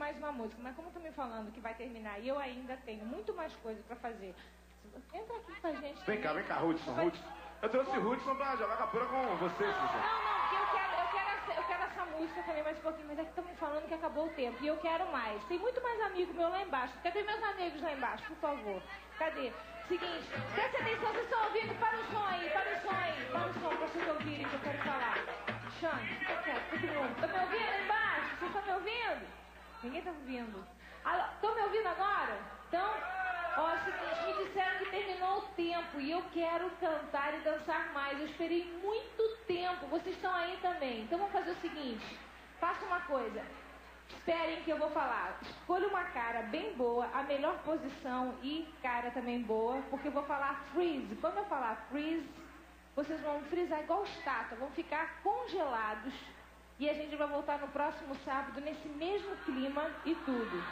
mais uma música, mas como estão me falando que vai terminar e eu ainda tenho muito mais coisa pra fazer, entra aqui com a gente. Vem cá, Hudson. Eu trouxe o Hudson pra jogar capura com você, Suzy. Não, porque eu quero essa música também mais um pouquinho, mas é que estão me falando que acabou o tempo e eu quero mais. Tem muito mais amigo meu lá embaixo. Cadê meus amigos lá embaixo, por favor? Cadê? Seguinte, presta atenção, vocês estão ouvindo? Para o som aí, para o som, pra vocês ouvirem que eu quero falar. Xande, fica quieto, todo mundo. Estão me ouvindo lá embaixo? Vocês estão me ouvindo? Ninguém está ouvindo. Estão me ouvindo agora? Então, ó, é o seguinte, me disseram que terminou o tempo e eu quero cantar e dançar mais. Eu esperei muito tempo, vocês estão aí também. Então vamos fazer o seguinte, faça uma coisa. Esperem que eu vou falar. Escolha uma cara bem boa, a melhor posição e cara também boa, porque eu vou falar freeze. Quando eu falar freeze, vocês vão frisar igual estátua, vão ficar congelados. E a gente vai voltar no próximo sábado nesse mesmo clima e tudo.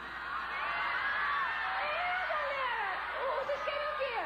Vocês querem o quê?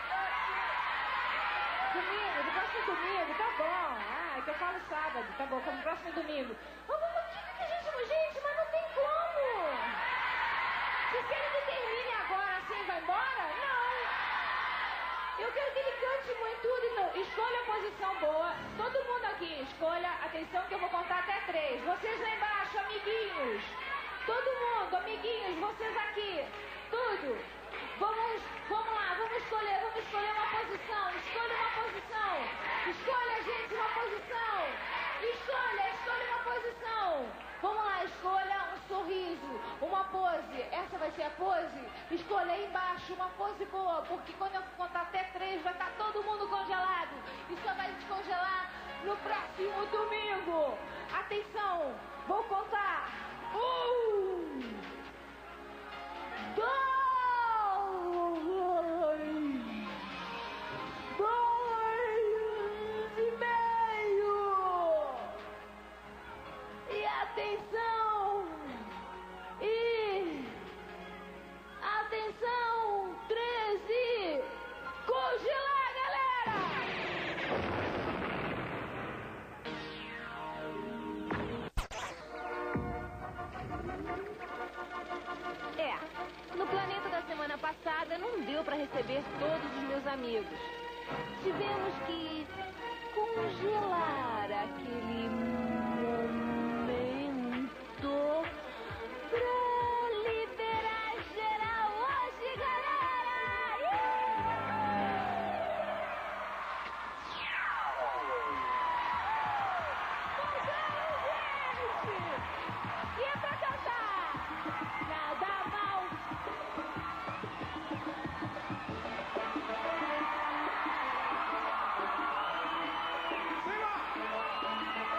Domingo? Tá bom. Ah, é que eu falo sábado. Tá bom, no próximo domingo. Gente, mas não tem como. Vocês querem que termine agora assim e vai embora? Não. Eu quero que ele cante muito tudo. Então, escolha a posição boa. Todo mundo aqui, escolha. Atenção que eu vou contar até 3. Vocês lá embaixo, amiguinhos. Todo mundo, amiguinhos, vocês aqui. Tudo. Vamos lá, vamos escolher uma posição. Escolha uma posição. Escolha, gente, uma posição. Escolha uma posição. Vamos lá, escolha um sorriso, uma pose. Essa vai ser a pose? Escolha aí embaixo uma pose boa, porque quando eu contar até 3 vai estar todo mundo congelado. E só vai descongelar no próximo domingo. Atenção, vou contar. 1, 2, 2,5. E atenção! Atenção! 13! Congelar, galera! No planeta da semana passada não deu para receber todos os meus amigos. Tivemos que congelar aquele momento pra liberar geral hoje, galera! E é pra cantar! Nada mal!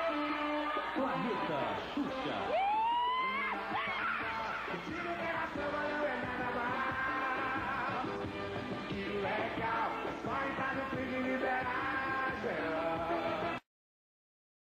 Planeta Xuxa.